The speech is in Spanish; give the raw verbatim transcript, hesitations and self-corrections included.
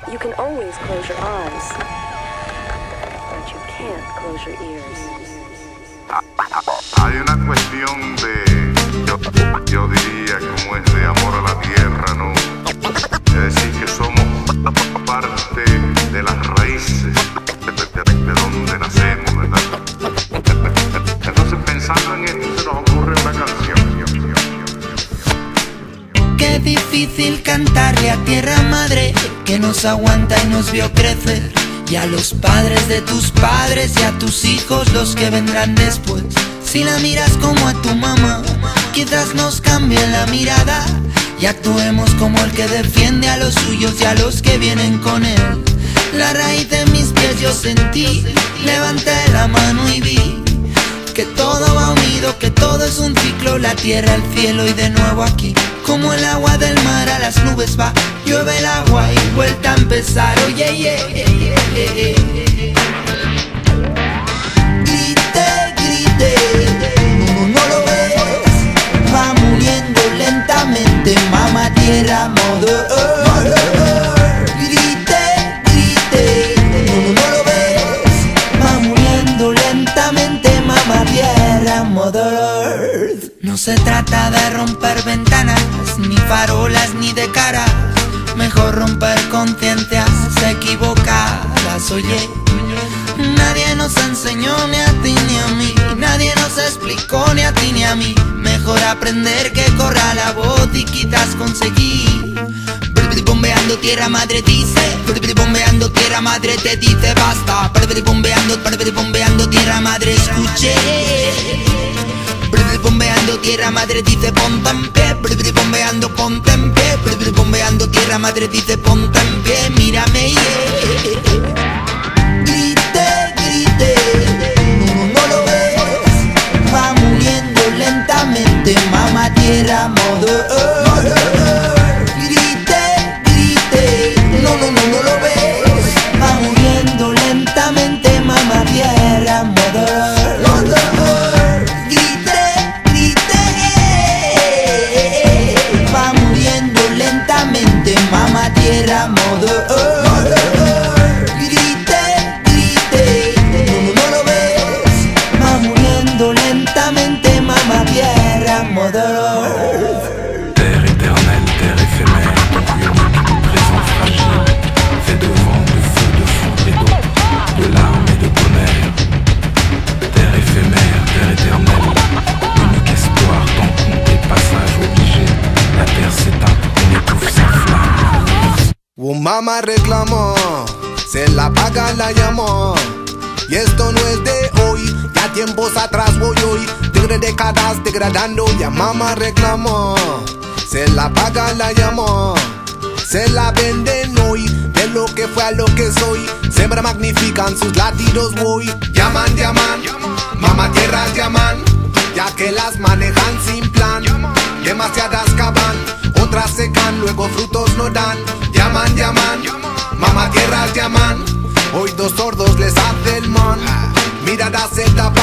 You can always close your eyes, but you can't close your ears. Hay una cuestión de, yo, yo diría, como es de amor a la tierra, ¿no? Es decir, que somos parte de las raíces de, de, de, de donde nacemos, ¿verdad? Entonces, pensando en esto, se nos ocurre una canción. Qué difícil cantarle a tierra madre que nos aguanta y nos vio crecer, y a los padres de tus padres y a tus hijos, los que vendrán después. Si la miras como a tu mamá, quizás nos cambie la mirada y actuemos como el que defiende a los suyos y a los que vienen con él. La raíz de mis pies yo sentí, levanté la mano y vi que todo va unido, que todo es un ciclo, la tierra, el cielo y de nuevo aquí. Como el agua del mar a las nubes va, llueve el agua y vuelta a empezar. Oye, yeah, yeah, yeah, yeah, yeah. Grite, grite, no, no lo ves, va muriendo lentamente, mamá tierra, mother earth. Grite, grite, no, no lo ves, va muriendo lentamente, mamá tierra, mother earth. No se trata de romper ventanas, ni farolas, ni de cara. Mejor romper conciencias equivocadas, oye. Nadie nos enseñó ni a ti ni a mí, nadie nos explicó ni a ti ni a mí. Mejor aprender que corra la voz y quizás conseguir. Bombeando tierra madre dice, bombeando tierra madre te dice basta. Bombeando, bombeando tierra madre escuché. Bombeando tierra madre dice ponte en pie, bombeando ponte en pie, bombeando tierra madre dice ponte en pie, mírame, yeah. Grite, grite, no, no lo ves, va muriendo lentamente, mamá tierra, mother earth. Grite, grite, no, no, no, no lo ves, va muriendo lentamente, mamá tierra, mother earth. Mamá tierra, mother earth. Grite, grite, no, no lo ves, va muriendo lentamente, mamá tierra, mother earth. Terre éternelle, terre éphémère, unique, présent fragile, fait de vent, de feu, de fond et d'eau, de larmes et de tonnerre. Terre éphémère, terre éternelle, unique espoir, temps compté, passage obligé. La terre s'éteint, on étouffe sa flamme. Un mamá reclamó, se la paga la llamó. Y esto no es de hoy, ya tiempos atrás voy hoy. Tigre décadas degradando, ya mamá reclamó. Se la paga la llamó, se la venden hoy. De lo que fue a lo que soy, siempre magnifican sus latidos voy. Llaman, llaman, mamá tierras llaman, ya que las manejan sin plan. Demasiadas cavan, otras secan, luego frutos no dan. Llaman, llaman, mamá tierras llaman, hoy dos sordos les hace el man. Miradas se tapan.